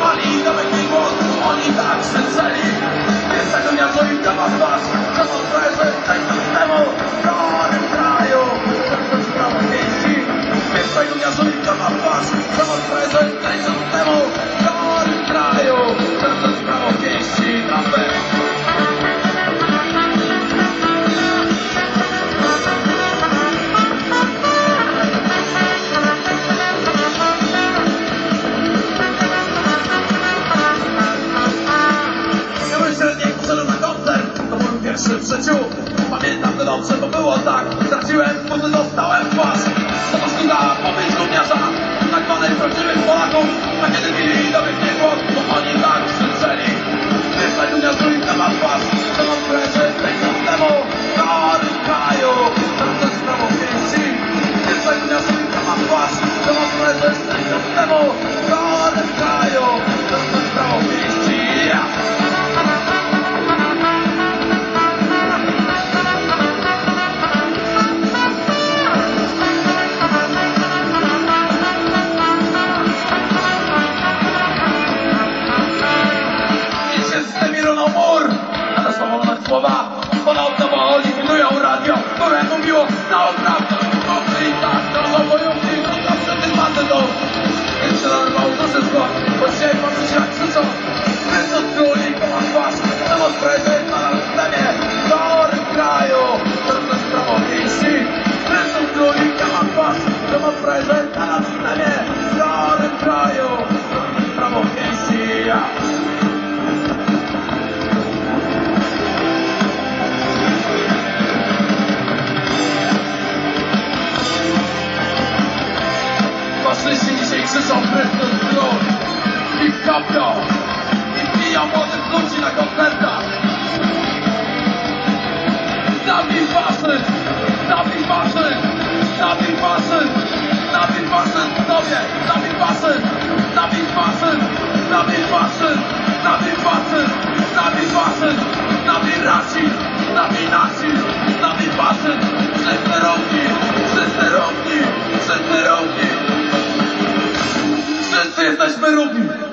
Mali daleki głos, oni tak krzyczeli. Jest tego miasto i kawa twarz, przemoc frajerze, daj systemu w całym kraju. Przeszłość prawo pięści. Jest tego miasto i kawa twarz, przemoc frajerze, daj systemu w całym kraju. Przeszłość prawo pięści. W życiu pamiętam to dobrze, bo było tak. Straciłem buty, dostałem twarz. To zasługa pomyśl gówniarza, tak zwanych prawdziwych Polaków. A kiedy chwili dobiegnie głos, bo oni tak krzyczeli. Wiesz, tak gówniarz trójka ma twarz. To mam prezy tej systemu w całym kraju. To jest prawo pięści. Wiesz, tak gówniarz trójka ma twarz. To mam prezy tej systemu w całym kraju. To jest prawo pięści. Słowa, ponadto bo likwidują radio, które mówiło na odprawę. I tak, to obojętnie, to przed tym bandytą. Więc się narwał do wszystko, bo dzisiaj patrzeć jak krzyczą. Więc od królika ma twarz, temat prezent na systemie w całym kraju. To jest prawo pięści. Więc od królika ma twarz, temat prezent na systemie w całym kraju. To jest prawo pięści. Faszyści dzisiaj krzyczą prezydent król i kapią i biją młodych ludzi na koncertach. Zabij faszyzm! Zabij faszyzm! Zabij faszyzm! Zabij faszyzm w tobie! Zabij faszyzm! Zabij faszyzm! Zabij faszyzm! Zabij faszyzm! Zabij faszyzm! Zabij rasizm! Zabij nazizm! Zabij faszyzm! Wszyscy równi! Wszyscy równi! Wszyscy równi! Wszyscy jesteśmy równi!